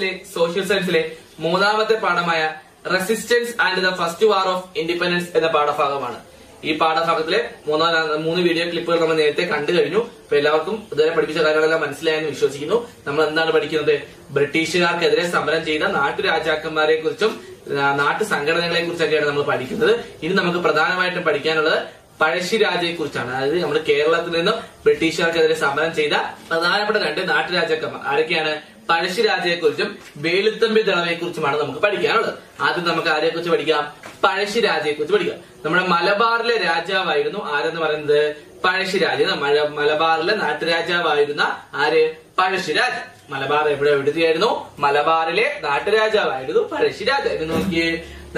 ക്ലാസ്സിലെ സോഷ്യൽ സയൻസിലെ മൂന്നാമത്തെ പാഠമായ resistance and the first war of independence എന്ന പാഠഭാഗമാണ്. ഈ പാഠഭാഗത്തിലെ മൂന്ന് വീഡിയോ ക്ലിപ്പുകൾ നമ്മൾ നേരത്തെ കണ്ടു കഴിഞ്ഞു. അപ്പൊ എല്ലാവർക്കും ഇതുവരെ പഠിപ്പിച്ച കാര്യങ്ങളെല്ലാം മനസ്സിലായെന്ന് വിശ്വസിക്കുന്നു. നമ്മൾ എന്താണ് പഠിക്കുന്നത്? ബ്രിട്ടീഷുകാർക്കെതിരെ സമരം ചെയ്ത നാട്ടുരാജാക്കന്മാരെ കുറിച്ചും നാട്ടു സംഘടനകളെ കുറിച്ചൊക്കെയാണ് നമ്മൾ പഠിക്കുന്നത്. ഇനി നമുക്ക് പ്രധാനമായിട്ടും പഠിക്കാനുള്ളത് പഴശ്ശിരാജയെ കുറിച്ചാണ്. അതായത് നമ്മുടെ കേരളത്തിൽ നിന്നും ബ്രിട്ടീഷുകാർക്കെതിരെ സമരം ചെയ്ത പ്രധാനപ്പെട്ട രണ്ട് നാട്ടുരാജാക്കന്മാർ ആരൊക്കെയാണ്? പഴശ്ശിരാജയെ കുറിച്ചും വേലുത്തമ്പി ദളവയെ കുറിച്ചുമാണ് നമുക്ക് പഠിക്കാനുള്ളത്. ആദ്യം നമുക്ക് ആരെ കുറിച്ച് പഠിക്കാം? പഴശ്ശിരാജയെ കുറിച്ച് പഠിക്കാം. നമ്മുടെ മലബാറിലെ രാജാവായിരുന്നു ആരെന്ന് പറയുന്നത്? പഴശ്ശിരാജ. മലബാറിലെ നാട്ടുരാജാവായിരുന്ന ആര്? പഴശ്ശിരാജ. മലബാർ എവിടെ എവിടുത്തെയായിരുന്നു? മലബാറിലെ നാട്ടുരാജാവായിരുന്നു പഴശ്ശിരാജ. ഇത് നോക്കിയേ,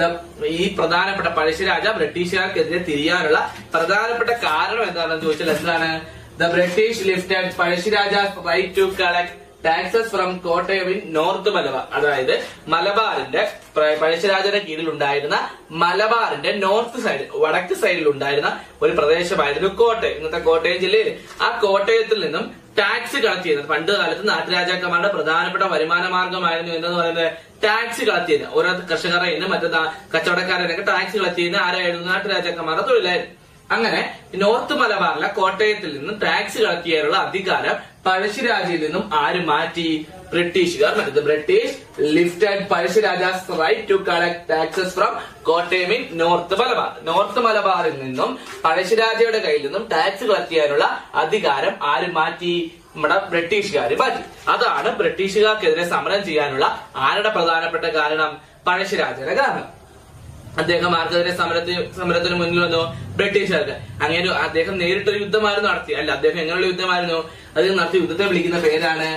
ഈ പ്രധാനപ്പെട്ട പഴശ്ശിരാജ ബ്രിട്ടീഷുകാർക്കെതിരെ തിരിയാനുള്ള പ്രധാനപ്പെട്ട കാരണം എന്താണെന്ന് ചോദിച്ചാൽ എന്താണ്? The British lifted Pazhassi Raja's right to collect taxes from Kottayam in north Malabar. അതായത് മലബാറിന്റെ പഴശ്ശിരാജയുടെ കീഴിൽ ഉണ്ടായിരുന്ന മലബാറിന്റെ നോർത്ത് സൈഡ്, വടക്ക് സൈഡിൽ ഉണ്ടായിരുന്ന ഒരു പ്രദേശമായിരുന്നു കോട്ടയം, ഇന്നത്തെ കോട്ടയം ജില്ലയിൽ. ആ കോട്ടയത്തിൽ നിന്നും ടാക്സ് കളക്ട് ചെയ്യുന്നത് പണ്ട് കാലത്ത് നാട്ടുരാജാക്കന്മാരുടെ പ്രധാനപ്പെട്ട വരുമാന മാർഗമായിരുന്നു എന്തെന്ന് പറയുന്നത് ടാക്സ് കളക്ട് ചെയ്യുന്നത്. ഓരോ കർഷകരെ മറ്റു കച്ചവടക്കാരനൊക്കെ ടാക്സ് കളക്ട് ചെയ്യുന്ന ആരായിരുന്നു? നാട്ടുരാജാക്കന്മാരുടെ തൊഴിലായിരുന്നു. അങ്ങനെ നോർത്ത് മലബാറിലെ കോട്ടയത്തിൽ നിന്നും ടാക്സ് കളക്ട് ചെയ്യാനുള്ള അധികാരം പഴശ്ശിരാജയിൽ നിന്നും ആര് മാറ്റി? ബ്രിട്ടീഷുകാർ മാറ്റി. British lifted Pazhassi Raja's right to collect taxes from Kottayam in north Malabar. North മലബാറിൽ നിന്നും പഴശ്ശിരാജയുടെ കയ്യിൽ നിന്നും ടാക്സ് കളക്ട് ചെയ്യാനുള്ള അധികാരം ആര് മാറ്റി? നമ്മുടെ ബ്രിട്ടീഷുകാർ മാറ്റി. അതാണ് ബ്രിട്ടീഷുകാർക്കെതിരെ സമരം ചെയ്യാനുള്ള ആരുടെ പ്രധാനപ്പെട്ട കാരണം? പഴശ്ശിരാജയുടെ കാരണം. അദ്ദേഹം ആർക്കെതിരെ സമരത്തിന് മുന്നിൽ വന്നു? ബ്രിട്ടീഷുകാർക്ക്. അങ്ങനെ അദ്ദേഹം നേരിട്ടൊരു യുദ്ധമായിരുന്നു നടത്തി. അല്ല, അദ്ദേഹം എങ്ങനെയുള്ള യുദ്ധമായിരുന്നു? അദ്ദേഹം നടത്തിയ യുദ്ധത്തെ വിളിക്കുന്ന പേരാണ്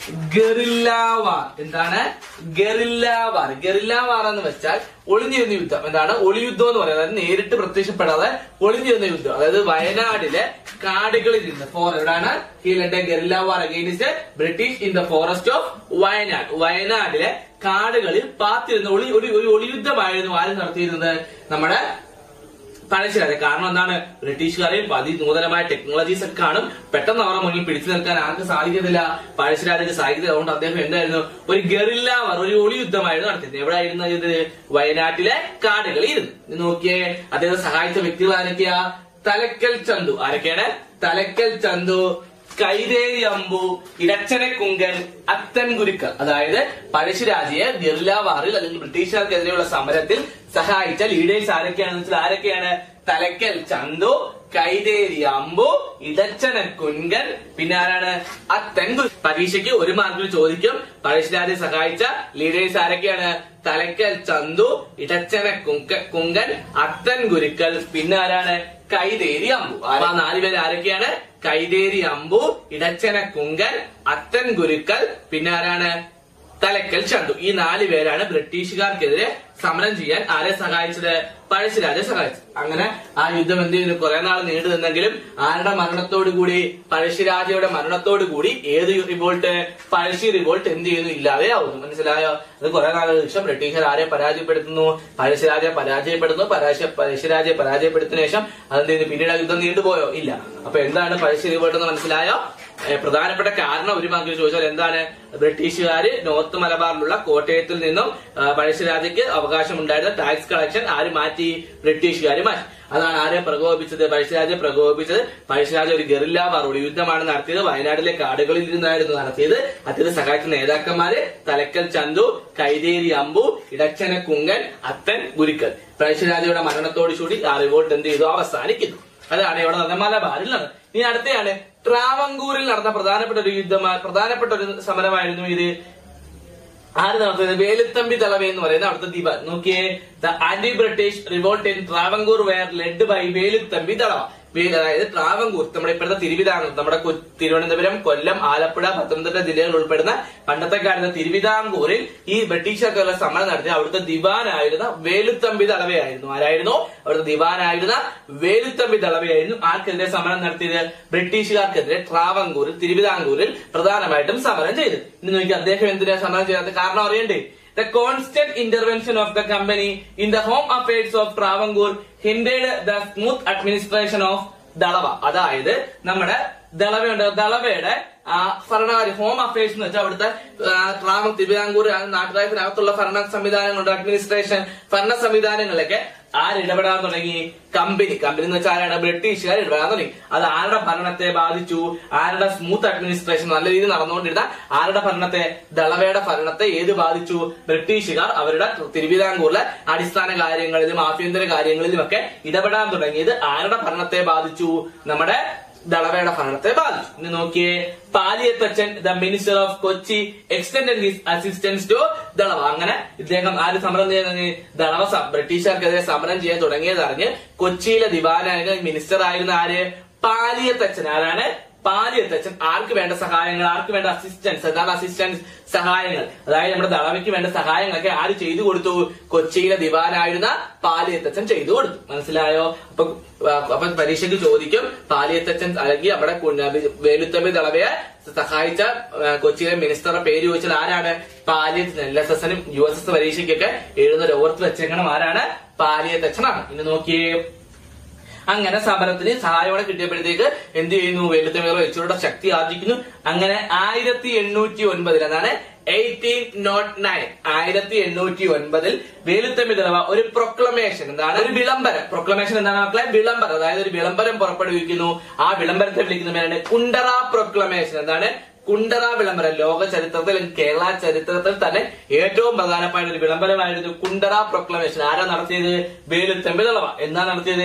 ഗറില്ല വാർ. എന്താണ്? ഗറില്ല വാർ. ഗറില്ല വാർ എന്ന് വെച്ചാൽ ഒളിഞ്ഞിരുന്ന യുദ്ധം. എന്താണ്? ഒളിയുദ്ധം എന്ന് പറയുന്നത്? അതായത് നേരിട്ട് പ്രത്യക്ഷപ്പെടാതെ ഒളിഞ്ഞിരുന്ന യുദ്ധം. അതായത് വയനാടിലെ കാടുകളിൽ ഇരുന്ന് എവിടാണ്? He led a guerrilla war against British in the forest of Wayanad. വയനാടിലെ കാടുകളിൽ പാത്തിരുന്ന ഒരു ഒളിയുദ്ധമായിരുന്നു ആരും നടത്തിയിരുന്നത്? നമ്മുടെ പഴശ്ശിരാജ. കാരണം എന്താണ്? ബ്രിട്ടീഷുകാരെയും അതിനൂതനമായ ടെക്നോളജീസ് ഒക്കെ കാണും. പെട്ടെന്ന് അവരുടെ മുന്നിൽ പിടിച്ചു നിൽക്കാൻ ആർക്കും സാധിക്കത്തില്ല. പഴശ്ശിരാജയ്ക്ക് സാധിക്കത്തില്ല. അതുകൊണ്ട് അദ്ദേഹം എന്തായിരുന്നു? ഒരു ഗറില്ല വാർ, ഒരു ഒളിയുദ്ധമായിരുന്നു നടത്തിയത്. എവിടെയായിരുന്നു ഇത്? വയനാട്ടിലെ കാടുകളിൽ ഇരുന്ന്. നോക്കിയേ, അദ്ദേഹത്തെ സഹായിച്ച വ്യക്തികൾ ആരൊക്കെയാ? തലക്കൽ ചന്തു. ആരൊക്കെയാണ്? തലക്കൽ ചന്തു, കൈതേരി അമ്പു, ഇടച്ചന കുങ്കൻ, അത്തൻ ഗുരുക്കൾ. അതായത് പഴശ്ശിരാജയെ ഗറില്ല വാറിൽ അല്ലെങ്കിൽ ബ്രിട്ടീഷുകാർക്കെതിരെയുള്ള സമരത്തിൽ സഹായിച്ച ലീഡേഴ്സ് ആരൊക്കെയാണെന്ന് വെച്ചാൽ ആരൊക്കെയാണ്? തലക്കൽ ചന്തു, കൈതേരി അമ്പു, ഇടച്ചന കുങ്കൻ, പിന്നെ ആരാണ്? അത്തൻ ഗുരു. പരീക്ഷയ്ക്ക് ഒരു മാർക്കിൽ ചോദിക്കും പഴശ്ശിരാജയെ സഹായിച്ച ലീഡേഴ്സ് ആരൊക്കെയാണ്? തലക്കൽ ചന്തു, ഇടച്ചന കുങ്കൻ, അത്തൻ ഗുരുക്കൾ, പിന്നെ ആരാണ്? കൈതേരി അമ്പു. ആ നാലുപേര് ആരൊക്കെയാണ്? കൈതേരി അമ്പു, ഇടച്ചന കുങ്കൻ, അത്തൻ ഗുരുക്കൾ, പിന്നെ ആരാണ്? തലക്കൽ ചന്തു. ഈ നാല് പേരാണ് ബ്രിട്ടീഷുകാർക്കെതിരെ സമരം ചെയ്യാൻ ആരെ സഹായിച്ചത്? പഴശ്ശിരാജയെ സഹായിച്ചത്. അങ്ങനെ ആ യുദ്ധം എന്ത് ചെയ്തു? കുറെ നാൾ നീണ്ടു നിന്നെങ്കിലും ആരുടെ മരണത്തോടുകൂടി? പഴശ്ശിരാജയുടെ മരണത്തോടുകൂടി ഏത് റിവോൾട്ട്? പഴശ്ശി റിവോൾട്ട് എന്ത് ചെയ്യുന്നു? ഇല്ലാതെ ആവുന്നു. മനസ്സിലായോ? അത് കുറെ നാളുകൾക്ക് ശേഷം ബ്രിട്ടീഷുകാർ ആരെ പരാജയപ്പെടുത്തുന്നു? പഴശ്ശിരാജയെ പരാജയപ്പെടുന്നു. പഴശ്ശിരാജയെ പരാജയപ്പെടുത്തിയ ശേഷം അതെന്ത് ചെയ്യുന്നു? പിന്നീട് ആ യുദ്ധം നീണ്ടുപോയോ? ഇല്ല. അപ്പൊ എന്താണ് പഴശ്ശി റിവോൾട്ട് എന്ന് മനസ്സിലായോ? പ്രധാനപ്പെട്ട കാരണം ഒരു മാർക്കിൽ ചോദിച്ചാൽ എന്താണ്? ബ്രിട്ടീഷുകാര് നോർത്ത് മലബാറിലുള്ള കോട്ടയത്തിൽ നിന്നും പഴശ്ശിരാജയ്ക്ക് അവകാശം ഉണ്ടായിരുന്ന ടാക്സ് കളക്ഷൻ ആര് മാറ്റി? ബ്രിട്ടീഷുകാർ മാറ്റി. അതാണ് ആരെ പ്രകോപിപ്പിച്ചത്? പഴശ്ശിരാജയെ പ്രകോപിപ്പിച്ചത്. പഴശ്ശിരാജ ഒരു ഗറില്ല വാർ, ഒരു യുദ്ധമാണ് നടത്തിയത്. വയനാട്ടിലെ കാടുകളിൽ ഇരുന്നായിരുന്നു നടത്തിയത്. അദ്ദേഹത്തെ സഹായിച്ച നേതാക്കന്മാര് തലക്കൽ ചന്തു, കൈതേരി അമ്പു, ഇടച്ചന കുങ്കൻ, അത്തൻ ഗുരുക്കൾ. പഴശ്ശിരാജയുടെ മരണത്തോടുകൂടി ആ റിവോൾട്ട് എന്ത് ചെയ്തു? അവസാനിക്കുന്നു. അതാണ് ഇവിടെ നടന്ന മലബാറിൽ നടന്നത്. ഇനി അടുത്തയാണ് ട്രാവങ്കൂറിൽ നടന്ന പ്രധാനപ്പെട്ട ഒരു സമരമായിരുന്നു ഇത്. ആര് നടത്തുന്നത്? വേലുത്തമ്പി ദളവ എന്ന് പറയുന്ന അവിടുത്തെ ദിവാൻ. നോക്കിയേ, the anti British revolt in Travancore wear led by Velu Thampi Dalawa. അതായത് ട്രാവങ്കൂർ, നമ്മുടെ ഇപ്പോഴത്തെ തിരുവിതാംകൂർ, നമ്മുടെ തിരുവനന്തപുരം, കൊല്ലം, ആലപ്പുഴ, പത്തനംതിട്ട ജില്ലകൾ ഉൾപ്പെടുന്ന പണ്ടത്തെ കാലത്ത് തിരുവിതാംകൂറിൽ ഈ ബ്രിട്ടീഷുകാർക്കുള്ള സമരം നടത്തിയ അവിടുത്തെ ദിവാനായിരുന്ന വേലുത്തമ്പി ദളവയായിരുന്നു. ആരായിരുന്നു? അവിടുത്തെ ദിവാനായിരുന്ന വേലുത്തമ്പി ദളവയായിരുന്നു ആർക്കെതിരെ സമരം നടത്തിയത്? ബ്രിട്ടീഷുകാർക്കെതിരെ ട്രാവങ്കൂറിൽ, തിരുവിതാംകൂറിൽ പ്രധാനമായിട്ടും സമരം ചെയ്തത്. ഇനി നോക്കി അദ്ദേഹം എന്തിനാ സമരം ചെയ്യാത്ത കാരണം അറിയണ്ടേ? The constant intervention of the company in the home affairs of Travancore hindered the smooth administration of Dalawa. അതായത് നമ്മുടെ ദളവയുണ്ട്. ദളവയുടെ ഭരണകാര്യ ഹോം അഫയേഴ്സ് എന്ന് വെച്ചാൽ അവിടുത്തെ തിരുവിതാംകൂർ നാട്ടുരാജ്യത്തിനകത്തുള്ള ഭരണ സംവിധാനങ്ങളുണ്ട്, അഡ്മിനിസ്ട്രേഷൻ ഭരണ സംവിധാനങ്ങളിലൊക്കെ ആരിടപെടാൻ തുടങ്ങി? കമ്പനി എന്ന് വെച്ചാൽ ആരാണ്? ബ്രിട്ടീഷുകാർ ഇടപെടാൻ തുടങ്ങി. അത് ആരുടെ ഭരണത്തെ ബാധിച്ചു? ആരുടെ സ്മൂത്ത് അഡ്മിനിസ്ട്രേഷൻ നല്ല രീതിയിൽ നടന്നുകൊണ്ടിരുന്ന ആരുടെ ഭരണത്തെ? ദളവയുടെ ഭരണത്തെ ഏത് ബാധിച്ചു? ബ്രിട്ടീഷുകാർ അവരുടെ തിരുവിതാംകൂറിലെ അടിസ്ഥാന കാര്യങ്ങളിലും ആഭ്യന്തര കാര്യങ്ങളിലും ഒക്കെ ഇടപെടാൻ തുടങ്ങിയത് ആരുടെ ഭരണത്തെ ബാധിച്ചു? നമ്മുടെ ദളവയുടെ ഭരണത്തെ ബാധിച്ചു. ഇനി നോക്കിയേ, Paliyath Achan the minister of Kochi extended his assistance to Dalawa. അങ്ങനെ ഇദ്ദേഹം ആര് സമരം ചെയ്യുന്ന? ദളവ ബ്രിട്ടീഷുകാർക്കെതിരെ സമരം ചെയ്യാൻ തുടങ്ങിയത് അറിഞ്ഞ് കൊച്ചിയിലെ ദിവാനായ മിനിസ്റ്റർ ആയിരുന്ന ആര്? പാലിയത്തച്ഛൻ. ആരാണ്? പാലിയത്തച്ഛൻ. ആർക്ക് വേണ്ട സഹായങ്ങൾ, ആർക്ക് വേണ്ട അസിസ്റ്റൻസ്? എന്താണ് അസിസ്റ്റൻസ്? സഹായങ്ങൾ. അതായത് നമ്മുടെ ദളവയ്ക്ക് വേണ്ട സഹായങ്ങളൊക്കെ ആര് ചെയ്തു കൊടുത്തു? കൊച്ചിയിലെ ദിവാനായിരുന്ന പാലിയത്തച്ഛൻ ചെയ്തു കൊടുത്തു. മനസ്സിലായോ? അപ്പൊ പരീക്ഷയ്ക്ക് ചോദിക്കും, പാലിയത്തച്ഛൻ അല്ലെങ്കിൽ നമ്മുടെ വേലുത്തമ്പി ദളവയെ സഹായിച്ച കൊച്ചിയിലെ മിനിസ്റ്ററുടെ പേര് ചോദിച്ചാൽ ആരാണ്? പാലിയത്തച്ഛൻ. LSSനും USS പരീക്ഷയ്ക്കൊക്കെ എഴുതുന്ന ഓർത്ത് വെച്ചേക്കണം, ആരാണ്? പാലിയത്തച്ഛനാണ്. ഇനി നോക്കിയേ, അങ്ങനെ സമരത്തിന് സഹായോടെ കിട്ടിയപ്പോഴത്തേക്ക് എന്ത് ചെയ്യുന്നു? വേലുത്തമ്പി ദളവ ഇച്ചിരിയുടെ ശക്തി ആർജിക്കുന്നു. അങ്ങനെ 1809 അതാണ് 1809 1809 വേലുത്തമ്പി ദളവ ഒരു പ്രൊക്ലമേഷൻ, എന്താണ്? ഒരു വിളംബരം. പ്രൊക്ലമേഷൻ എന്താണ് മക്കളെ? വിളംബരം. അതായത് ഒരു വിളംബരം പുറപ്പെടുവിക്കുന്നു. ആ വിളംബരത്തെ വിളിക്കുന്ന പേരാണ് കുണ്ടറ പ്രൊക്ലമേഷൻ. എന്താണ്? കുണ്ടറ വിളംബരം. ലോക ചരിത്രത്തിൽ, കേരള ചരിത്രത്തിൽ തന്നെ ഏറ്റവും പ്രധാനപ്പെട്ട ഒരു വിളംബരമായിരുന്നു കുണ്ടറ പ്രൊക്ലമേഷൻ. ആരാ നടത്തിയത്? വേലുത്തമ്പി ദളവ. എന്നാ നടത്തിയത്?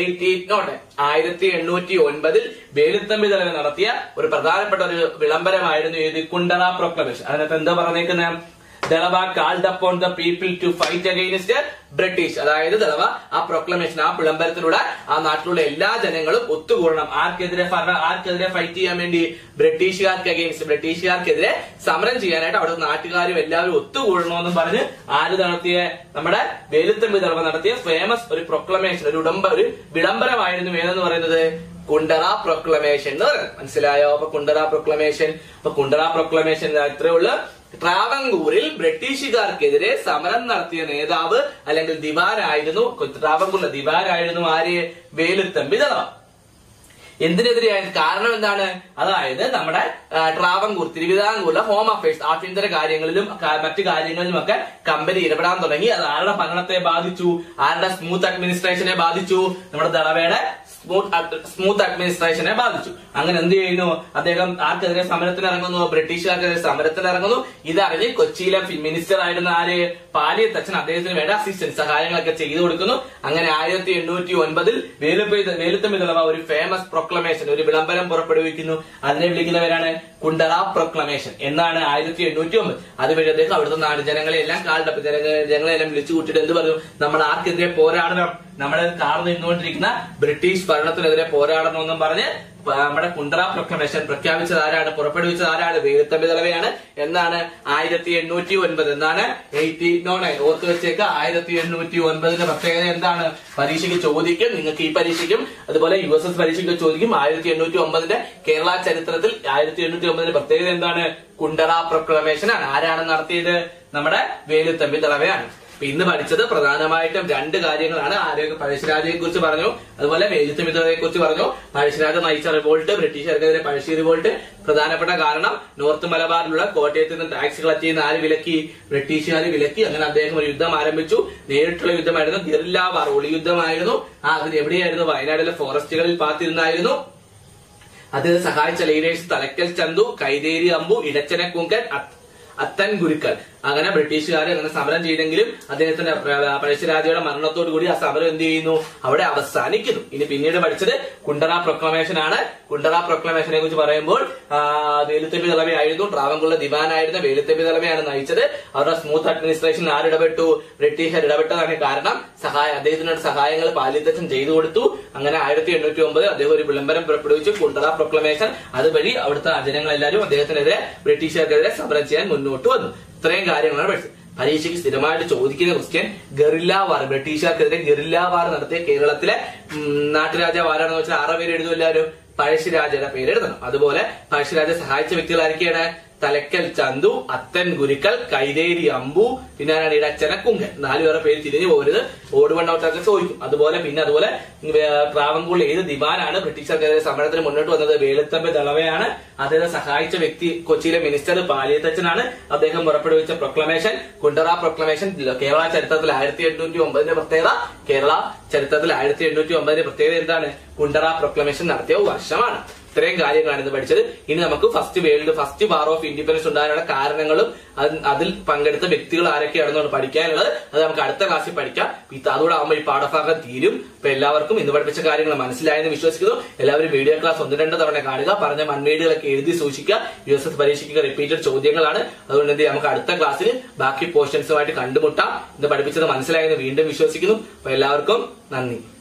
1809 വേലുത്തമ്പി ദളവ നടത്തിയ ഒരു പ്രധാനപ്പെട്ട ഒരു വിളംബരമായിരുന്നു ഇത് കുണ്ടറ പ്രൊക്ലമേഷൻ. അതിനകത്ത് എന്താ പറഞ്ഞേക്കുന്നത്? Dalawa called upon the people to fight against British. അതായത് ദളവ ആ പ്രൊക്ലമേഷൻ, ആ വിളംബരത്തിലൂടെ ആ നാട്ടിലുള്ള എല്ലാ ജനങ്ങളും ഒത്തുകൂടണം. ആർക്കെതിരെ ഫൈറ്റ് ചെയ്യാൻ വേണ്ടി? ബ്രിട്ടീഷുകാർക്ക് അഗെയിൻസ്റ്റ്, ബ്രിട്ടീഷുകാർക്കെതിരെ സമരം ചെയ്യാനായിട്ട് അവിടെ നാട്ടുകാരും എല്ലാവരും ഒത്തുകൂടണമെന്നും പറഞ്ഞ് ആര് നടത്തിയ? നമ്മുടെ വേലുത്തമ്പി ദളവ നടത്തിയ ഫേമസ് ഒരു പ്രൊക്ലമേഷൻ, ഒരു വിളംബരമായിരുന്നു ഏതെന്ന് പറയുന്നത്? കുണ്ടറ പ്രൊക്ലമേഷൻ എന്ന് പറയുന്നത്. മനസ്സിലായോ? അപ്പൊ കുണ്ടറ പ്രൊക്ലമേഷൻ ഇത്രയേ ഉള്ളൂ. ട്രാവങ്കൂറിൽ ബ്രിട്ടീഷുകാർക്കെതിരെ സമരം നടത്തിയ നേതാവ് അല്ലെങ്കിൽ ദിവാനായിരുന്നു, ട്രാവങ്കൂറിലെ ദിവാനായിരുന്നു ആര്? വേലുത്തമ്പി ദളവ. എന്തിനെതിരെയായിരുന്നു? കാരണം എന്താണ്? അതായത് നമ്മുടെ ട്രാവങ്കൂർ തിരുവിതാംകൂറിലെ ഹോം അഫയേഴ്സ് ആഭ്യന്തര കാര്യങ്ങളിലും മറ്റു കാര്യങ്ങളിലും ഒക്കെ കമ്പനി ഇടപെടാൻ തുടങ്ങി. അത് ആരുടെ ഭരണത്തെ ബാധിച്ചു? ആരുടെ സ്മൂത്ത് അഡ്മിനിസ്ട്രേഷനെ ബാധിച്ചു? നമ്മുടെ ദളവയുടെ സ്മൂത്ത് അഡ്മിനിസ്ട്രേഷനെ ബാധിച്ചു. അങ്ങനെ എന്ത് ചെയ്യുന്നു? അദ്ദേഹം ആർക്കെതിരെ സമരത്തിന് ഇറങ്ങുന്നു? ബ്രിട്ടീഷുകാർക്കെതിരെ സമരത്തിന് ഇറങ്ങുന്നു. ഇതറിഞ്ഞ് കൊച്ചിയിലെ മിനിസ്റ്റർ ആയിരുന്ന ആര്? പാലിയത്തച്ഛൻ അദ്ദേഹത്തിന് വേണ്ട അസിസ്റ്റൻസ് സഹായങ്ങളൊക്കെ ചെയ്തു കൊടുക്കുന്നു. അങ്ങനെ 1809 വേലുത്തമ്പി ദളവ ഒരു ഫേമസ് പ്രൊക്ലമേഷൻ, ഒരു വിളംബരം പുറപ്പെടുവിക്കുന്നു. അതിനെ വിളിക്കുന്നവരാണ് കുണ്ടറ പ്രൊക്ലമേഷൻ. എന്നാണ് 1809. അതുവഴി അദ്ദേഹം അവിടുത്തെ നാട് ജനങ്ങളെല്ലാം ജനങ്ങളെല്ലാം വിളിച്ചു കൂട്ടിയിട്ട് എന്ത് പറഞ്ഞു? നമ്മൾ ആർക്കെതിരെ പോരാടണം? നമ്മളെ കാർന്ന് നിന്നുകൊണ്ടിരിക്കുന്ന ബ്രിട്ടീഷ് ഭരണത്തിനെതിരെ പോരാടണമെന്നും പറഞ്ഞ് നമ്മുടെ കുണ്ടറ പ്രൊക്ലമേഷൻ പ്രഖ്യാപിച്ചത് ആരാണ്? പുറപ്പെടുവിച്ചത് ആരാണ്? വേലുത്തമ്പി ദളവയാണ്. എന്നാണ് 1809. എന്നാണ് 1809. ഓർത്ത് വെച്ചേക്ക്. 1809 പ്രത്യേകത എന്താണ്? പരീക്ഷയ്ക്ക് ചോദിക്കും. നിങ്ങൾക്ക് ഈ പരീക്ഷയ്ക്കും അതുപോലെ USS പരീക്ഷയ്ക്ക് ചോദിക്കും. 1809 കേരള ചരിത്രത്തിൽ 1809 പ്രത്യേകത എന്താണ്? കുണ്ടറ പ്രൊക്ലമേഷൻ ആണ്. ആരാണ് നടത്തിയത്? നമ്മുടെ വേലുത്തമ്പി ദളവയാണ്. ഇന്ന് പഠിച്ചത് പ്രധാനമായിട്ടും രണ്ട് കാര്യങ്ങളാണ്. പഴശ്ശിരാജയെ കുറിച്ച് പറഞ്ഞു, അതുപോലെ വേലുത്തമ്പി ദളവയെ കുറിച്ച് പറഞ്ഞു. പഴശ്ശിരാജ നയിച്ച റിവോൾട്ട്, ബ്രിട്ടീഷുകാർക്കെതിരെ പഴശ്ശി റിവോൾട്ട്. പ്രധാനപ്പെട്ട കാരണം നോർത്ത് മലബാറിലുള്ള കോട്ടയത്ത് നിന്ന് ടാക്സ് കളക്ട് ചെയ്യുന്ന ആര് വിലക്കി? ബ്രിട്ടീഷുകാർ വിലക്കി. അങ്ങനെ അദ്ദേഹം ഒരു യുദ്ധം ആരംഭിച്ചു. നേരിട്ടുള്ള യുദ്ധമായിരുന്നു, ഗറില്ല വാർ, ഒളിയുദ്ധമായിരുന്നു. അതിന് എവിടെയായിരുന്നു? വയനാട്ടിലെ ഫോറസ്റ്റുകളിൽ പാത്തിരുന്നായിരുന്നു. അദ്ദേഹം സഹായിച്ച ലീഡേഴ്സ് തലക്കൽ ചന്തു, കൈതേരി അമ്പു, ഇടച്ചന കുങ്കൻ, അത്തൻ ഗുരുക്കൾ. അങ്ങനെ ബ്രിട്ടീഷുകാർ അങ്ങനെ സമരം ചെയ്തെങ്കിലും അദ്ദേഹത്തിന്റെ പഴശ്ശിരാജയുടെ മരണത്തോടു കൂടി ആ സമരം എന്ത് ചെയ്യുന്നു? അവിടെ അവസാനിക്കുന്നു. ഇനി പിന്നീട് പഠിച്ചത് കുണ്ടറ പ്രൊക്ലമേഷൻ ആണ്. കുണ്ടറ പ്രൊക്ലമേഷനെ കുറിച്ച് പറയുമ്പോൾ വേലുത്തമ്പി ദളവയായിരുന്നു, ട്രാവങ്കൂറിലെ ദിവാനായിരുന്ന വേലുത്തമ്പി ദളവയാണ് നയിച്ചത്. അവരുടെ സ്മൂത്ത് അഡ്മിനിസ്ട്രേഷൻ ആരിടപെട്ടു? ബ്രിട്ടീഷുകാർ ഇടപെട്ടതാണ് കാരണം. അദ്ദേഹത്തിനുള്ള സഹായങ്ങൾ പാലിയത്തച്ഛൻ ചെയ്തു കൊടുത്തു. അങ്ങനെ 1809 അദ്ദേഹം ഒരു വിളംബരം പുറപ്പെടുവിച്ചു, കുണ്ടറ പ്രൊക്ലമേഷൻ. അതുവഴി അവിടുത്തെ ജനങ്ങളെല്ലാവരും അദ്ദേഹത്തിനെതിരെ ബ്രിട്ടീഷുകാർക്കെതിരെ സമരം ചെയ്യാൻ മുന്നോട്ട് വന്നു. ഇത്രയും കാര്യങ്ങളാണ് പഠിച്ചത്. പരീക്ഷയ്ക്ക് സ്ഥിരമായിട്ട് ചോദിക്കുന്ന ക്വസ്റ്റ്യൻ ഗറില്ല വാർ, ബ്രിട്ടീഷുകാർക്കെതിരെ ഗറില്ല വാർ നടത്തിയ കേരളത്തിലെ നാട്ടുരാജാവ് ആരാണെന്ന് വെച്ചാൽ 6 പേര് എഴുതും എല്ലാവരും. പഴശ്ശിരാജയുടെ പേര് എഴുതണം. അതുപോലെ പഴശ്ശിരാജയെ സഹായിച്ച വ്യക്തികൾ ആരൊക്കെയാണ്? തലക്കൽ ചന്തു, അത്തൻ ഗുരുക്കൾ, കൈതേരി അമ്പു, പിന്നെ ആരാണ് ചെനക്കുങ്കൻ. 4 പേരുടെ പേര് തിരിഞ്ഞു പോകരുത്, ഓട് വൺ ഔട്ടൊക്കെ ചോദിക്കും. അതുപോലെ ട്രാവൻകൂറിൽ ഏത് ദിവാനാണ് ബ്രിട്ടീഷുകാർക്കെതിരെ സമരത്തിന് മുന്നോട്ട് വന്നത്? വേലുത്തമ്പി ദളവയാണ്. അദ്ദേഹത്തെ സഹായിച്ച വ്യക്തി കൊച്ചിയിലെ മിനിസ്റ്റർ പാലിയത്തച്ഛനാണ്. അദ്ദേഹം പുറപ്പെടുവിച്ച പ്രൊക്ലമേഷൻ കുണ്ടറ പ്രൊക്ലമേഷൻ കേരള ചരിത്രത്തിൽ 1809 പ്രത്യേകത. കേരള ചരിത്രത്തിൽ 1809 പ്രത്യേകത എന്താണ്? കുണ്ടറ പ്രൊക്ലമേഷൻ നടത്തിയ വർഷമാണ്. ഇത്രയും കാര്യങ്ങളാണ് ഇന്ന് പഠിച്ചത്. ഇനി നമുക്ക് ഫസ്റ്റ് വാർ ഓഫ് ഇൻഡിപെൻഡൻസ് ഉണ്ടാകാനുള്ള കാരണങ്ങളും അതിൽ പങ്കെടുത്ത വ്യക്തികൾ ആരൊക്കെയാണെന്നാണ് പഠിക്കാനുള്ളത്. അത് നമുക്ക് അടുത്ത ക്ലാസ്സിൽ പഠിക്കാം. അതോടെ ആകുമ്പോൾ ഈ പാഠഭാഗം തീരും. അപ്പൊ എല്ലാവർക്കും ഇന്ന് പഠിപ്പിച്ച കാര്യങ്ങൾ മനസ്സിലായെന്ന് വിശ്വസിക്കുന്നു. എല്ലാവരും വീഡിയോ ക്ലാസ് 1-2 തവണ കാണുക. പറഞ്ഞ മൺവേഡുകളൊക്കെ എഴുതി സൂക്ഷിക്കുക. USS പരീക്ഷയ്ക്ക് റിപ്പീറ്റഡ് ചോദ്യങ്ങളാണ്. അതുകൊണ്ട് എന്ത് നമുക്ക് അടുത്ത ക്ലാസ്സിൽ ബാക്കി പോർഷൻസുമായിട്ട് കണ്ടുമുട്ടാം. ഇന്ന് പഠിപ്പിച്ചത് മനസ്സിലായെന്ന് വീണ്ടും വിശ്വസിക്കുന്നു. അപ്പൊ എല്ലാവർക്കും നന്ദി.